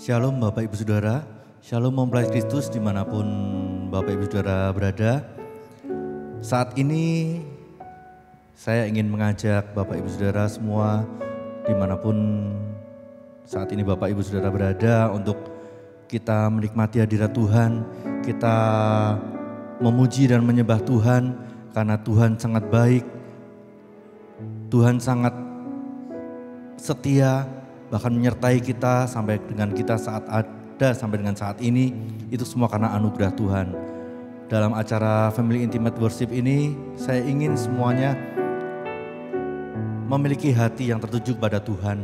Shalom Bapak Ibu Saudara, Shalom mempelai Kristus dimanapun Bapak Ibu Saudara berada. Saat ini saya ingin mengajak Bapak Ibu Saudara semua dimanapun saat ini Bapak Ibu Saudara berada untuk kita menikmati hadirat Tuhan, kita memuji dan menyembah Tuhan karena Tuhan sangat baik, Tuhan sangat setia, bahkan menyertai kita sampai dengan kita saat ada sampai dengan saat ini, itu semua karena anugerah Tuhan. Dalam acara Family Intimate Worship ini, saya ingin semuanya memiliki hati yang tertuju pada Tuhan.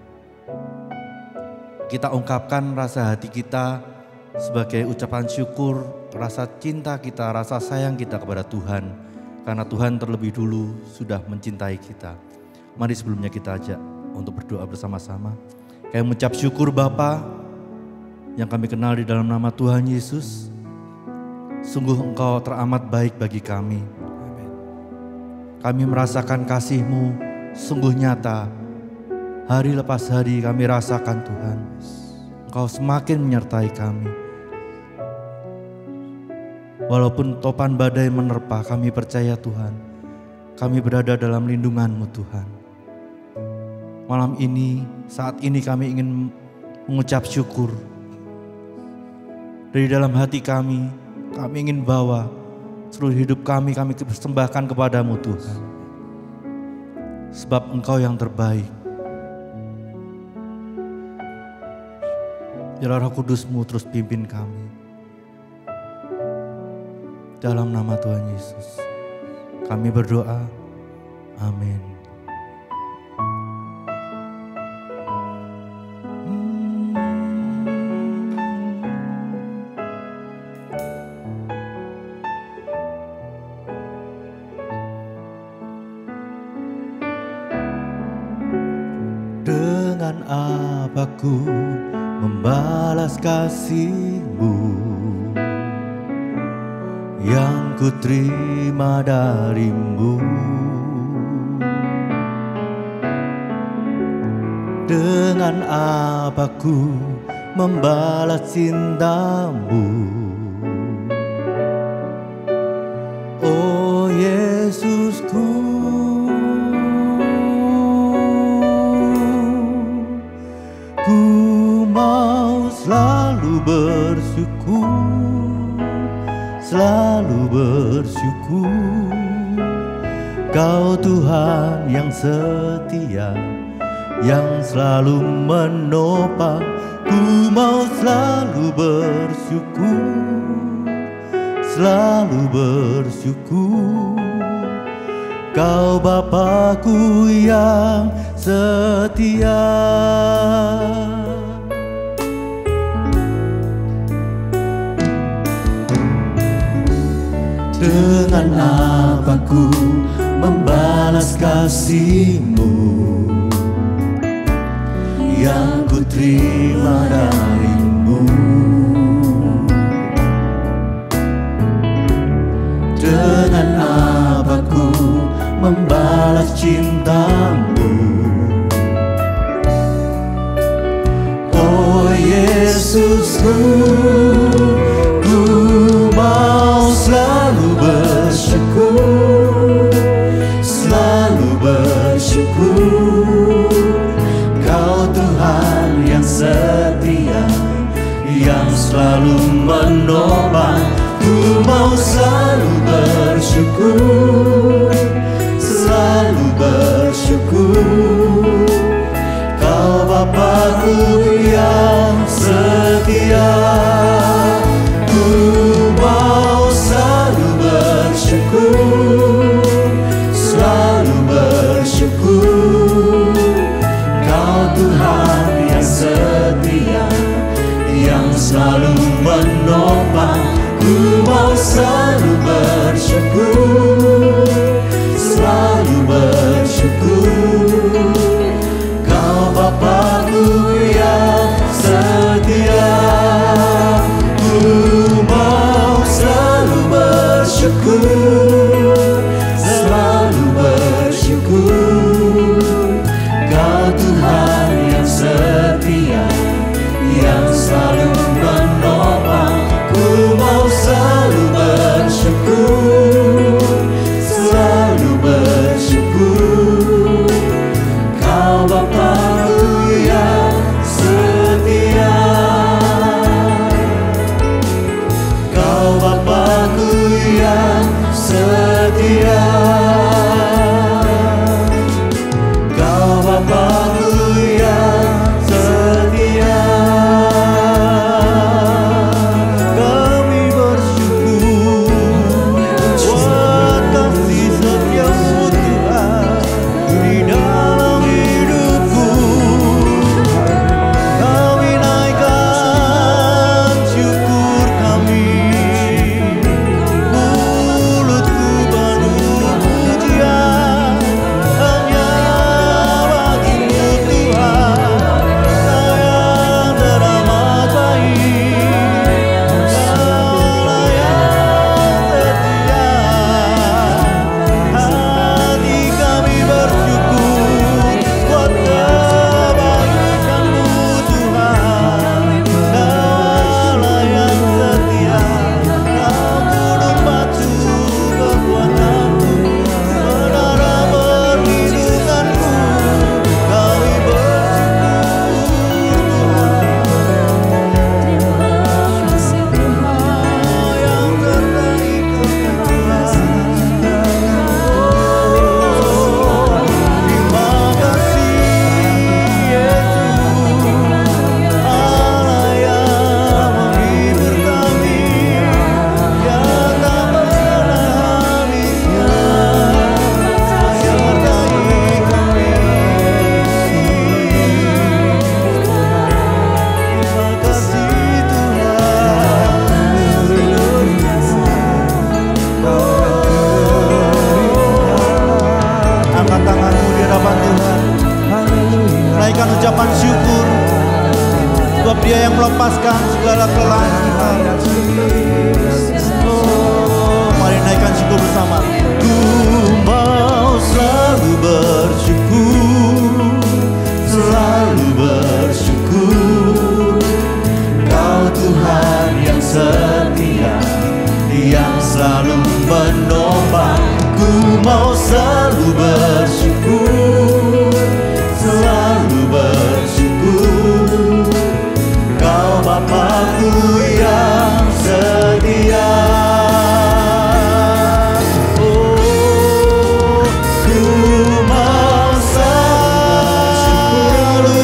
Kita ungkapkan rasa hati kita sebagai ucapan syukur, rasa cinta kita, rasa sayang kita kepada Tuhan. Karena Tuhan terlebih dulu sudah mencintai kita. Mari sebelumnya kita ajak untuk berdoa bersama-sama. Kami mengucap syukur Bapa yang kami kenal di dalam nama Tuhan Yesus. Sungguh Engkau teramat baik bagi kami. Kami merasakan kasih-Mu sungguh nyata. Hari lepas hari kami rasakan Tuhan. Engkau semakin menyertai kami. Walaupun topan badai menerpa, kami percaya Tuhan. Kami berada dalam lindungan-Mu Tuhan. Malam ini, saat ini kami ingin mengucap syukur. Dari dalam hati kami ingin bawa seluruh hidup kami persembahkan kepadamu Tuhan. Sebab Engkau yang terbaik. Biarlah Roh Kudus-Mu terus pimpin kami. Dalam nama Tuhan Yesus, kami berdoa. Amin. Dengan apa ku membalas kasih-Mu yang ku terima dari-Mu? Dengan apa ku membalas cinta-Mu? Oh Yesusku, ku mau selalu bersyukur, selalu bersyukur. Kau Tuhan yang setia, yang selalu menopang. Ku mau selalu bersyukur, selalu bersyukur. Kau Bapa-Ku yang setia. Dengan apa ku membalas kasih-Mu yang ku terima dari-Mu? Dengan apa ku membalas cinta-Mu? Oh Yesusku, ku mau selalu bersyukur, selalu bersyukur. Kau Tuhan yang setia, yang selalu menopang. Ku mau selalu bersyukur, selalu bersyukur. Kau Bapa-Ku yang setia. Ku mau selalu bersyukur, selalu bersyukur. Kau Tuhan yang setia, yang selalu menopang. Ku mau selalu bersyukur, selalu bersyukur. Kau Bapa-Ku yang setia. Ku mau selalu bersyukur, selalu bersyukur. Kau Tuhan yang setia, yang melepaskan segala kelelahan kita. Oh, mari naikkan syukur bersama. Ku mau selalu bersyukur, selalu bersyukur. Kau Tuhan yang setia, yang selalu menopang. Ku mau selalu bersyukur, selalu bersyukur. Kau Bapa-Ku yang setia. Oh, ku mau selalu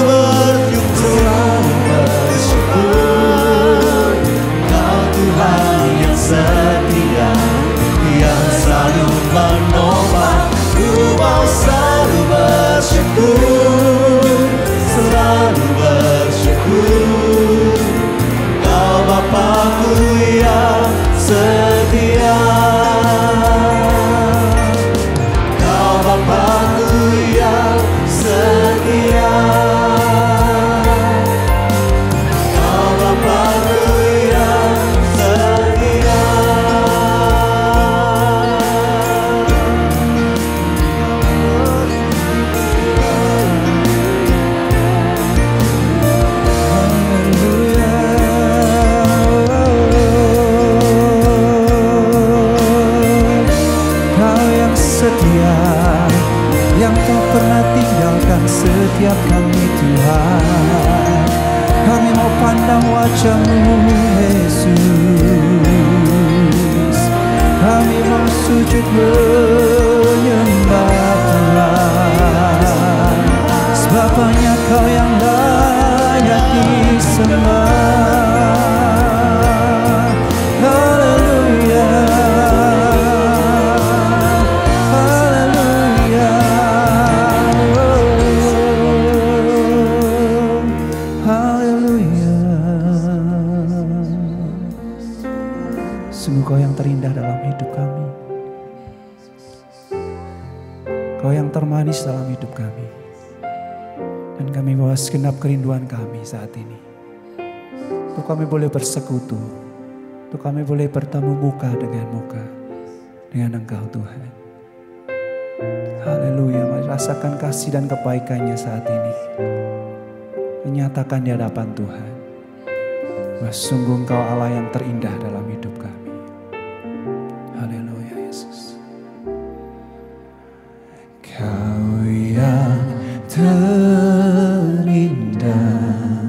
bersyukur. Kau Tuhan yang setia, yang selalu menopang. Ku mau selalu bersyukur, selalu bersyukur. Kau Bapa-Ku yang setia, Kau Bapa-Ku yang setia, Kau Bapa-Ku yang setia. Yang tak pernah tinggalkan setiap kami Tuhan. Kami mau pandang wajah-Mu Yesus. Kami mau sujud menyembah Tuhan. Sebab hanya Kau yang layak disembah. Haleluya. Kau yang terindah dalam hidup kami, Kau yang termanis dalam hidup kami. Dan kami bawa segenap kerinduan kami saat ini, untuk kami boleh bersekutu, untuk kami boleh bertemu muka dengan muka dengan Engkau Tuhan. Haleluya. Mari rasakan kasih dan kebaikannya saat ini, menyatakan di hadapan Tuhan bahwa sungguh Engkau Allah yang terindah dalam hidup kami. Haleluya Yesus. Kau yang terindah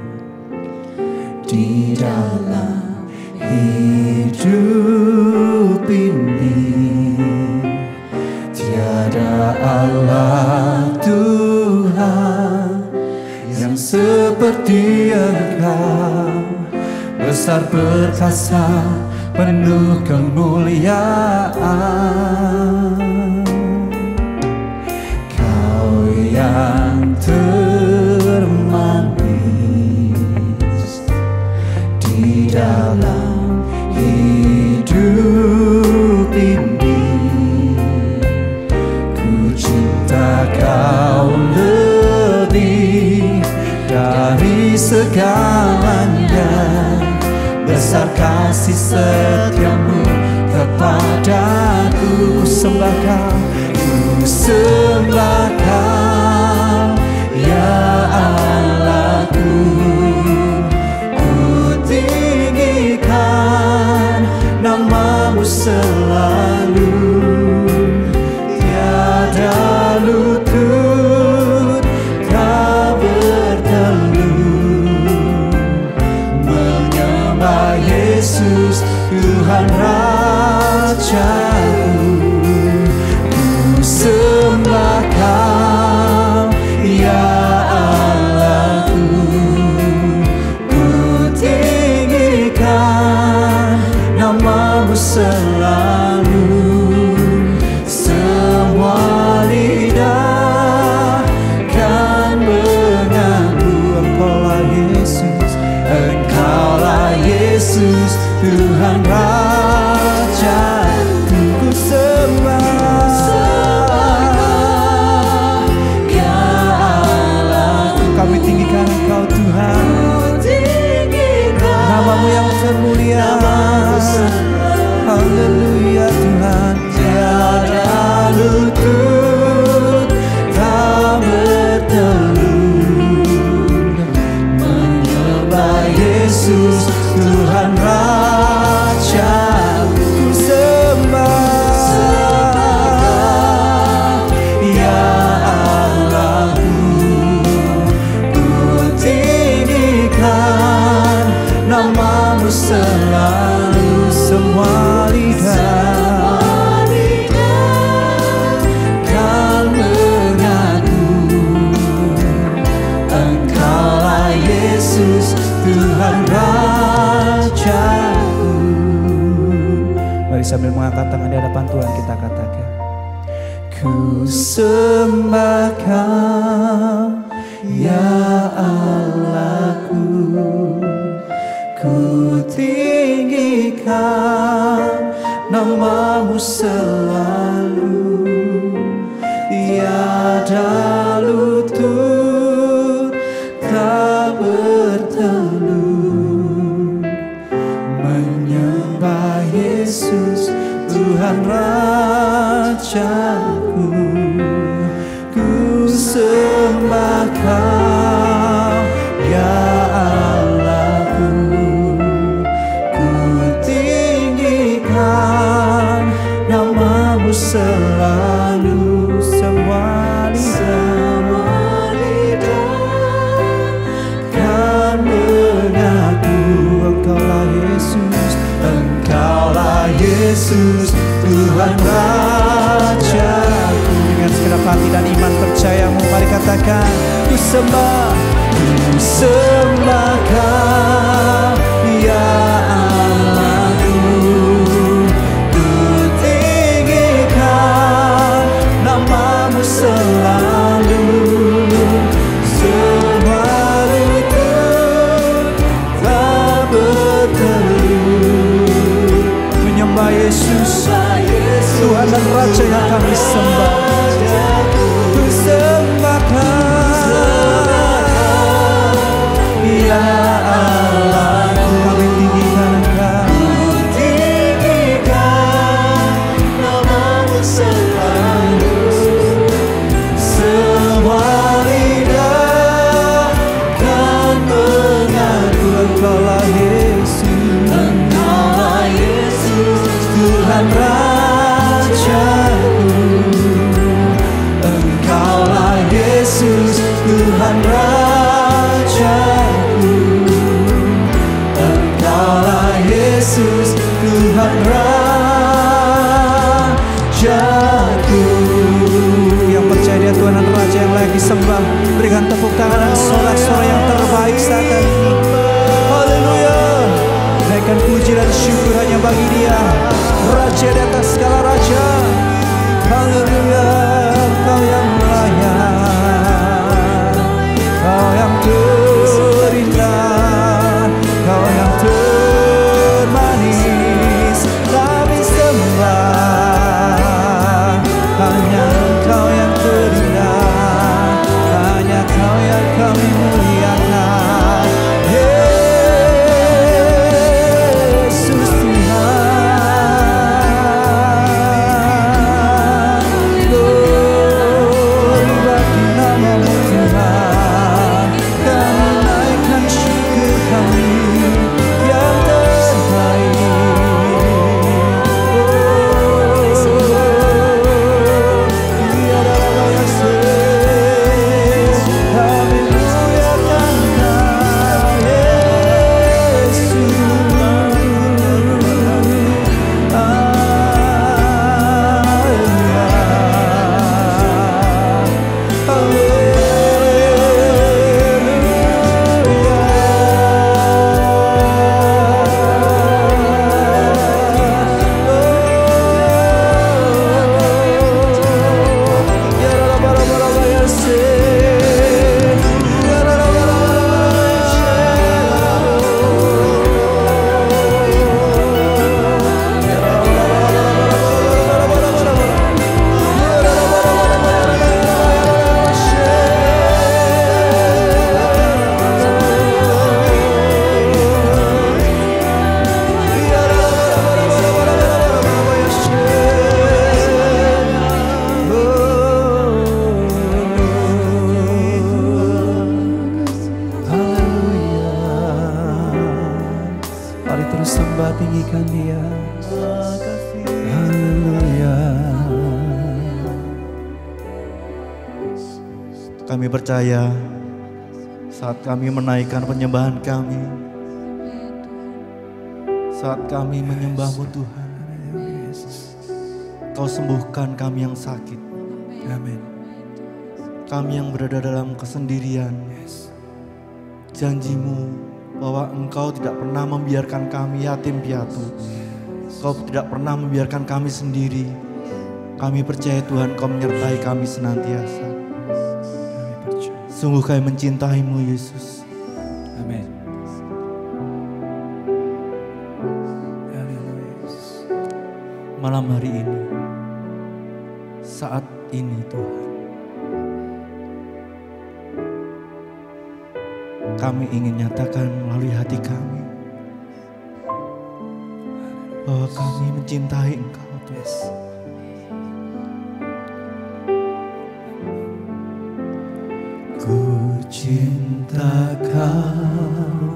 di dalam hidup ini, tiada Allah Tuhan yang seperti Engkau, besar perkasa, penuh kemuliaan. Kau yang termanis di dalam hidup ini, ku cinta Kau lebih dari segalanya. Besar kasih setiamu kepadaku. Sembah Kau, ku sembah Kau, ya Allahku. Ku tinggikan nama-Mu selalu, tiada lutut Kau bertelut. Yesus Tuhan Rajaku, ku sembah Kau, ya Allahku. Ku tinggikan nama-Mu selalu, semua lidah kan mengaku Engkaulah Yesus, Engkaulah Yesus Tuhan Raja. Ku sembah, ya Allah. Kami tinggikan Engkau Tuhan, Yesus, Tuhan Raja, ku sembah. Ya Allahku, ku tinggikan namamu selalu, semua lidah kan mengaku Engkaulah Yesus, Tuhan Rajaku. Mari sambil mengangkat tangan di hadapan Tuhan kita katakan, ku sembah Kau ya Allahku, ku tinggikan namamu selalu, tiada lutut tak bertelur menyembah Yesus, Tuhan Rajaku. Ku sembah Kau ya Allahku, ku tinggikan namamu selalu, semua lidah kan mengaku Engkaulah Yesus, Engkaulah Yesus, Tuhan Rajaku. Dengan segenap hati dan iman percayamu, mari katakan, ku sembah Kau ya Allahku, ku tinggikan namamu selalu, semua lutut tak bertelur menyembah Yesus, Tuhan dan Raja yang kami sembah. Ku sembah Kau ya Allahku, kami tinggikan Engkau, tinggikan namamu selalu, semua lidah kan mengaku Engkaulah Yesus, Engkaulah Yesus, Tuhan Rajaku. Engkaulah Yesus, Tuhan Rajaku. Engkaulah Yesus, Tuhan Rajaku. Yang percaya Dia Tuhan dan Raja yang layak disembah, berikan tepuk tangan dan sorak-sorai yang terbaik saat ini. Haleluya. Naikkan puji dan syukur hanya bagi Dia, Raja di atas segala raja. Haleluya. Kau yang layak, Kau yang terindah, Kau yang termanis, kami sembah. Hanya Engkau yang terindah, hanya Kau yang kami muliakan. Yesus Tuhan. terus sembah tinggikan Dia. Haleluya. Kami percaya saat kami menaikkan penyembahan kami, saat kami menyembah-Mu Tuhan, Kau sembuhkan kami yang sakit. Amin. Kami yang berada dalam kesendirian. Janji-Mu bahwa Engkau tidak pernah membiarkan kami yatim piatu. Kau tidak pernah membiarkan kami sendiri. Kami percaya Tuhan Kau menyertai kami senantiasa. Sungguh kami mencintai-Mu Yesus. Amin. Malam hari ini, saat ini Tuhan, kami ingin nyatakan melalui hati kami bahwa kami mencintai Engkau Tuhan. Ku cinta Kau,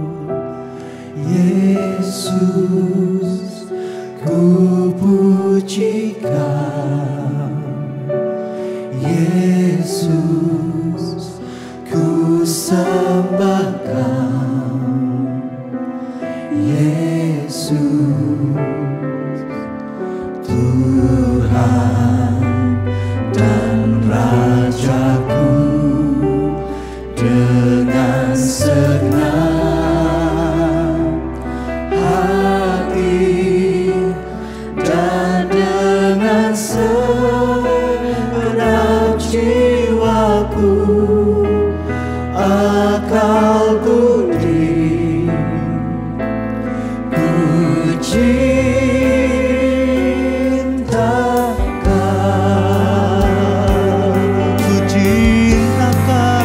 Yesus, ku puji Kau, Yesus, ku sembah Kau, Yesus, Tuhan dan Rajaku. Dengan segenap hati dan dengan segenap jiwaku, akal budi, ku cinta Kau, ku cinta Kau.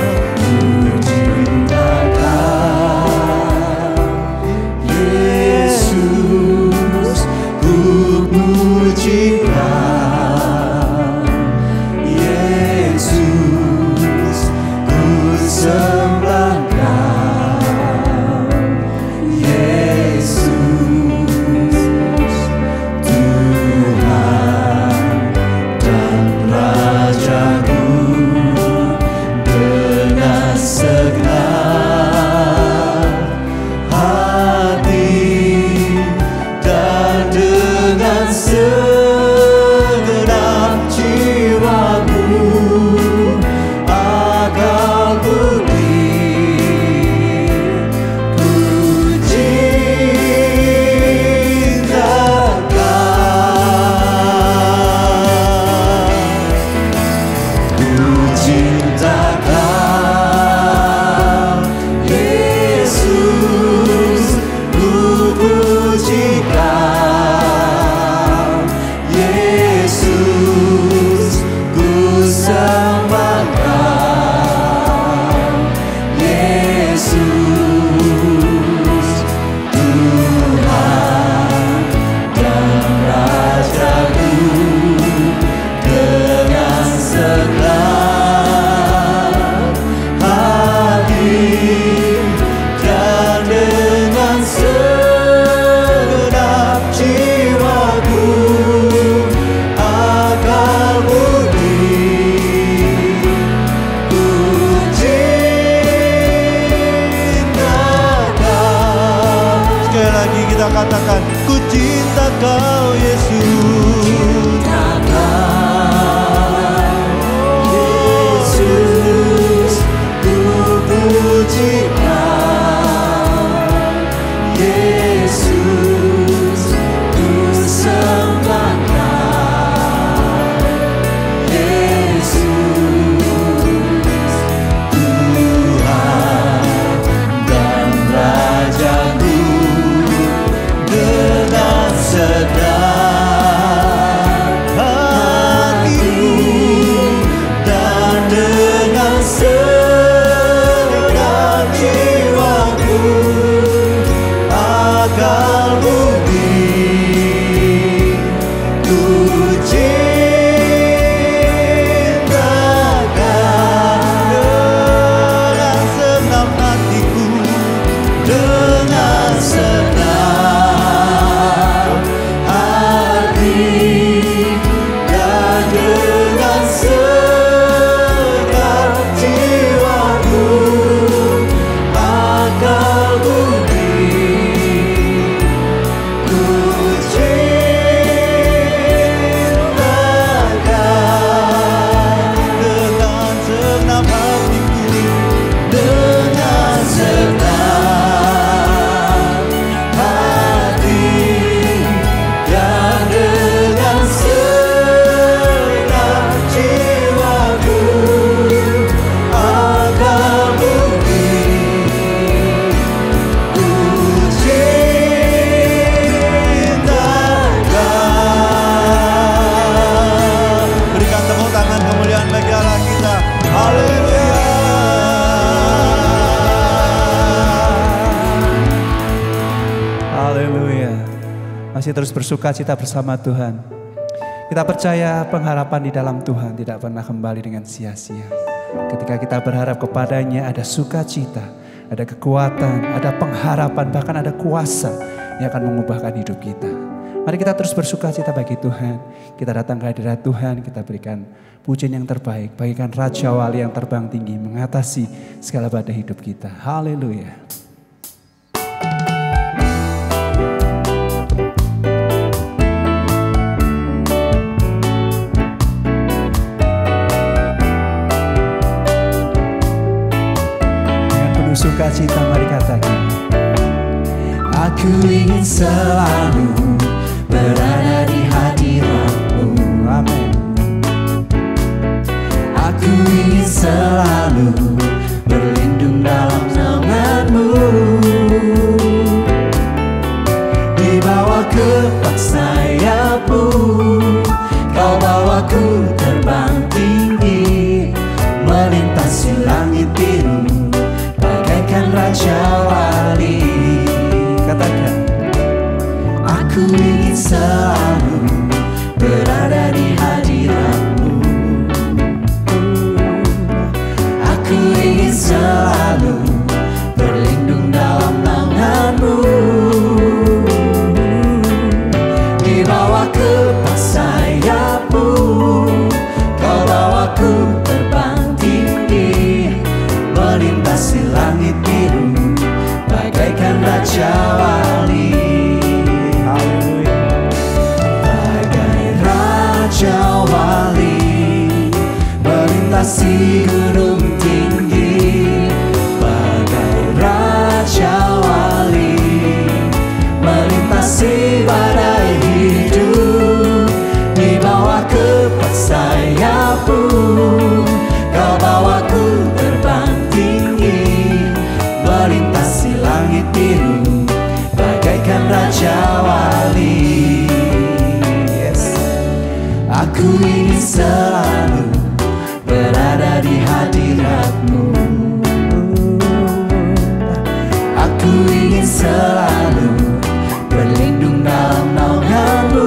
Katakan, ku cinta Kau Yesus. Yesus, ku puji Kau, Yesus, ku sembah Kau, Yesus, Tuhan dan Rajaku. Dengan segenap hatiku dan dengan segenap jiwaku, akal budi, ku cinta Kau dengan segenap hatiku, dengan segenap Masih terus bersuka cita bersama Tuhan. Kita percaya pengharapan di dalam Tuhan tidak pernah kembali dengan sia-sia. Ketika kita berharap kepadanya ada sukacita, ada kekuatan, ada pengharapan, bahkan ada kuasa yang akan mengubahkan hidup kita. Mari kita terus bersuka cita bagi Tuhan. Kita datang ke hadirat Tuhan, kita berikan pujian yang terbaik, bagikan Raja Wali yang terbang tinggi, mengatasi segala badai hidup kita. Haleluya. Dengan penuh sukacita mari katakan, aku ingin selalu berada di hadirat-Mu. Amin. Aku ingin selalu berlindung dalam naungan-Mu. Di bawah kepak sayap-Mu, Kau bawaku terbang tinggi, melintasi langit biru, bagaikan Raja Wali. Katakan, aku ingin selalu berada di hadirat-Mu. Aku ingin selalu berlindung dalam naungan-Mu. Di bawah kepak sayap-Mu, Kau bawaku terbang tinggi, melintasi langit biru, bagaikan Raja Wali. Bagai Raja Wali, melintasi gunung tinggi. Bagai Raja Wali, melintasi badai hidup. Di bawah kepak sayap-Mu, Kau bawaku terbang tinggi, melintasi langit biru, bagaikan Raja Wali. Yes. Aku ingin selalu berada di hadirat-Mu. Aku ingin selalu berlindung dalam naungan-Mu.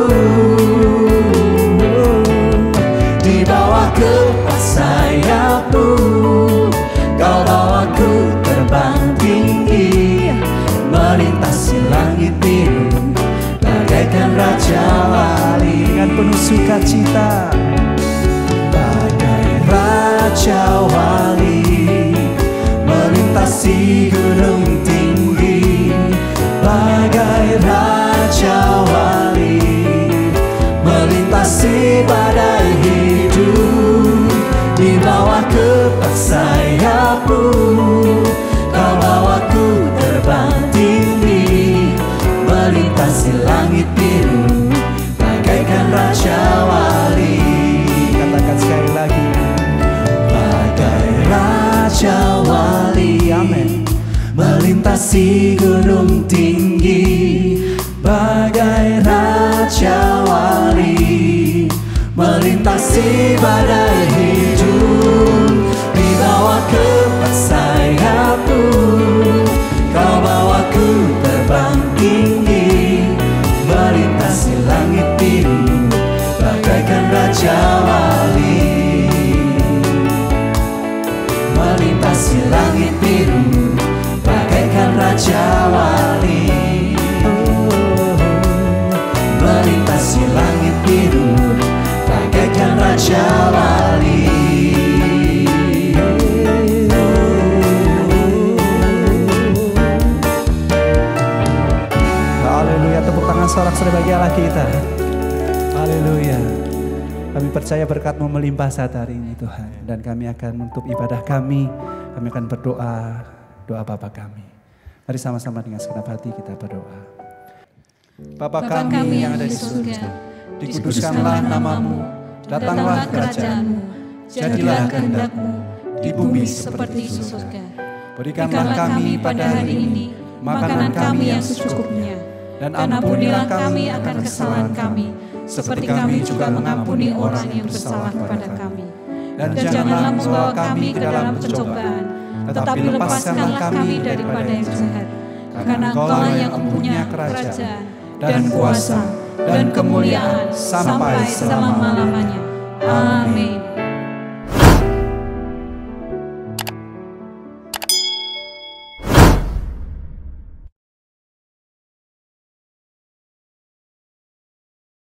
Di bawah kepak sayap-Mu, Kau bawaku terbang tinggi, melintasi langit biru, bagaikan Raja Wali. Dengan penuh sukacita, bagai Raja Wali, melintasi gunung tinggi. Bagai Raja Wali, melintasi badai hidup. Di bawah kepak sayap-Mu, Kau bawaku terbang tinggi, melintasi langit biru, bagaikan Raja Wali. Katakan sekali lagi, bagai Raja Wali. Amin. Melintasi gunung tinggi. Bagai Raja Wali, melintasi badai hidup. Di bawah kepak sayap-Mu, Kau bawaku terbang tinggi, melintasi langit biru, bagaikan Raja Wali. Melintasi langit biru, bagaikan Raja Wali. Melintasi langit biru, bagaikan Raja Wali. Haleluya, tepuk tangan sorak-sorai bagi Allah kita. Haleluya. Kami percaya berkat-Mu melimpah saat hari ini Tuhan. Dan kami akan menutup ibadah kami akan berdoa, doa Bapa kami. Mari sama-sama dengan segenap hati kita berdoa. Bapa kami yang ada di surga, dikuduskanlah nama-Mu, datanglah kerajaan-Mu, jadilah kehendak-Mu di bumi seperti di surga. Berikanlah kami pada hari ini makanan kami yang secukupnya, dan ampunilah kami akan kesalahan kami, seperti kami juga mengampuni orang yang bersalah kepada kami. Dan janganlah membawa kami ke dalam pencobaan, tetapi lepaskanlah kami daripada yang jahat. Karena Engkau yang mempunyai kerajaan, dan kuasa, dan kemuliaan sampai selama-lamanya. Amin.